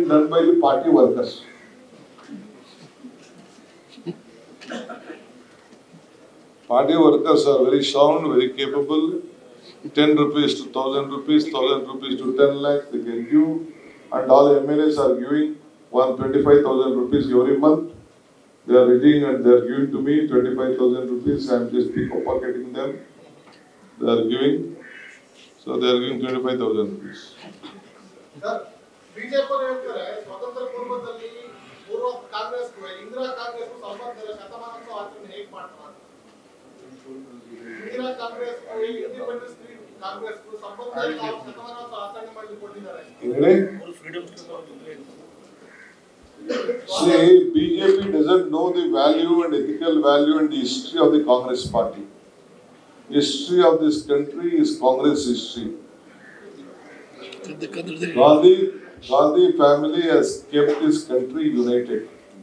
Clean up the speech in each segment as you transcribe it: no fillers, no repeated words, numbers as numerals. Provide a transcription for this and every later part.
been done by the party workers. Party workers are very sound, very capable. 10 rupees to 1000 rupees, 1000 rupees to 10 lakhs they can give. And all MLAs are giving 125,000 rupees every month. They are reading and they are giving to me 25,000 rupees. I am just pocketing them. They are giving. So they are giving 25,000 rupees. Sir, BJP स्वतंत्र पूर्वದಲ್ಲಿ पूर्व कांग्रेस इंदिरा कांग्रेस संबंध शतमानोत्सव आचರಣೆ ಹೇಗೆ ಮಾಡ್ತಾರೆ Indira Congress independence Congress संबंध शतमानोत्सव आचರಣೆ ಮಾಡಲಿಕ್ಕೆ ಕೊಟ್ಟಿದ್ದಾರೆ See, BJP doesn't know the value and ethical value and the history of the Congress party. History of this country is Congress history. Gandhi family has kept this country united.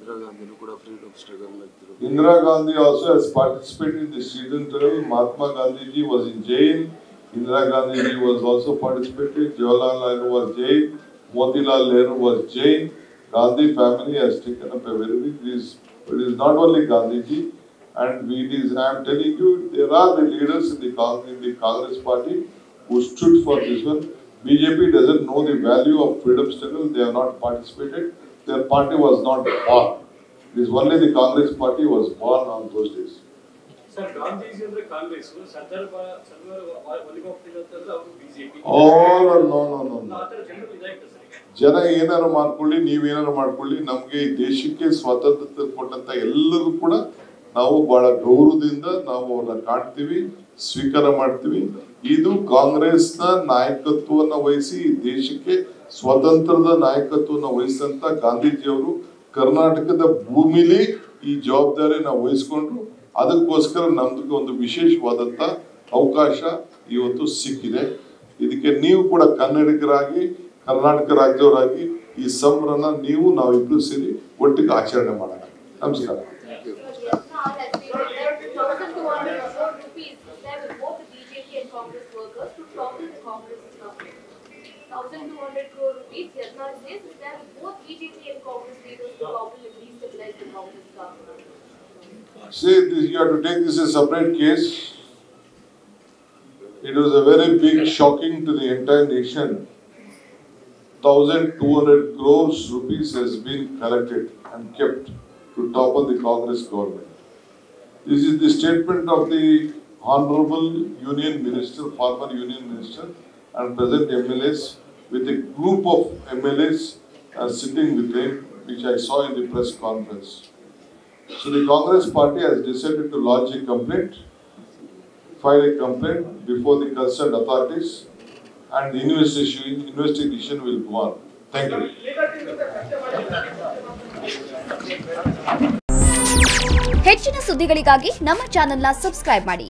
Indira Gandhi also has participated in the freedom struggle. Mahatma Gandhi ji was in jail. Indira Gandhi ji was also participated. Jawaharlal Nehru was jailed. Motilal Nehru was jailed. Gandhi family has taken up a very big risk. It is not only Gandhi ji, and I am telling you, there are the leaders in the Congress party who stood for this one. BJP doesn't know the value of freedom struggle. They have not participated. Their party was not born. It is only the Congress party was born on those days. Sir, Gandhi is in the Congress. Sardar BJP. Oh, no. ಜನ ಏನಾರು ಮಾಡ್ಕೊಳ್ಳಿ, ನೀವೇನಾರು ಮಾಡ್ಕೊಳ್ಳಿ, ನಮಗೆ ಈ ದೇಶಕ್ಕೆ ಸ್ವಾತಂತ್ರ್ಯ ಕೊಟ್ಟಂತ ಎಲ್ಲರೂ ಕೂಡ ನಾವು ಬಹಳ ಗೌರವದಿಂದ ನಾವು ಅವ್ರನ್ನ ಕಾಣ್ತೀವಿ, ಸ್ವೀಕಾರ ಮಾಡ್ತೀವಿ. ಇದು ಕಾಂಗ್ರೆಸ್ನ ನಾಯಕತ್ವವನ್ನು ವಹಿಸಿ ಈ ದೇಶಕ್ಕೆ ಸ್ವತಂತ್ರದ ನಾಯಕತ್ವವನ್ನು ವಹಿಸಿದಂತ ಗಾಂಧೀಜಿಯವರು ಕರ್ನಾಟಕದ ಭೂಮಿಲಿ ಈ ಜವಾಬ್ದಾರಿ ನಾವು ವಹಿಸ್ಕೊಂಡ್ರು. ಅದಕ್ಕೋಸ್ಕರ ನಮ್ದಕ್ಕೆ ಒಂದು ವಿಶೇಷವಾದಂತ ಅವಕಾಶ ಇವತ್ತು ಸಿಕ್ಕಿದೆ. ಇದಕ್ಕೆ ನೀವು ಕೂಡ ಕನ್ನಡಿಗರಾಗಿ, ಕರ್ನಾಟಕ ರಾಜ್ಯವರಾಗಿ ಈ ಸಂಭ್ರಮ ನಾವಿಬ್ರು ಸೇರಿ ಒಟ್ಟಿಗೆ ಆಚರಣೆ ಮಾಡೋಣ. ನಮಸ್ಕಾರ. See, you have to take this as a separate case. It was a very big shocking to the entire nation. 1,200 crores rupees has been collected and kept to topple the Congress government. This is the statement of the Honorable Union Minister, former Union Minister and present MLAs with a group of MLAs sitting with him, which I saw in the press conference. So the Congress party has decided to lodge a complaint, file a complaint before the concerned authorities, and the investigation will go on. Thank you. ಹೆಚ್ಚಿನ ಸುದ್ದಿಗಳಿಗಾಗಿ ನಮ್ಮ ಚಾನೆಲ್ನ subscribe ಮಾಡಿ,